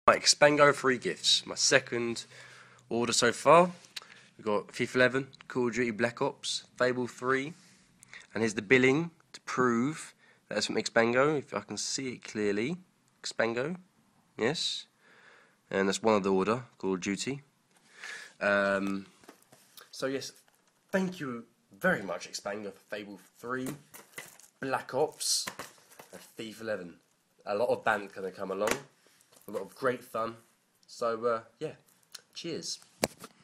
My Xpango free gifts. My second order so far. We've got FIFA 11, Call of Duty Black Ops, Fable 3, and here's the billing to prove that's from Xpango, if I can see it clearly. Xpango, yes. And that's one of the order, Call of Duty. So yes, thank you very much Xpango for Fable 3, Black Ops, and FIFA 11. A lot of bands going to come along. A lot of great fun. So, yeah, cheers.